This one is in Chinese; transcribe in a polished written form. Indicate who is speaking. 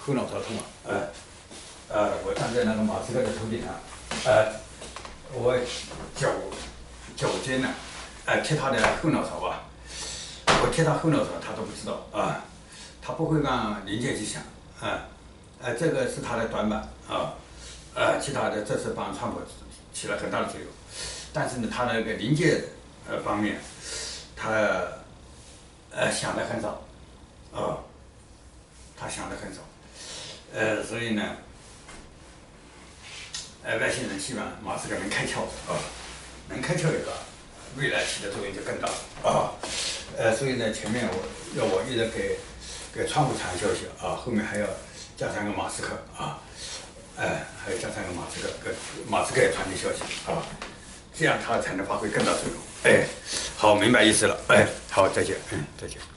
Speaker 1: 后脑勺痛啊，我站在那个马斯克的头顶上，我脚尖呢，贴他的后脑勺啊，我贴他后脑勺，他都不知道啊，他不会让临界去想这个是他的短板其他的这是帮川普起了很大的作用，但是呢，他那个临界方面，他想的很少他想的很少所以呢，外星人希望马斯克能开窍能开窍以后，未来起的作用就更大所以呢，前面我一直给川普传消息后面还要加上个马斯克还要加上个马斯克，给马斯克也传递消息这样他才能发挥更大作用。好，明白意思了。好，再见，再见。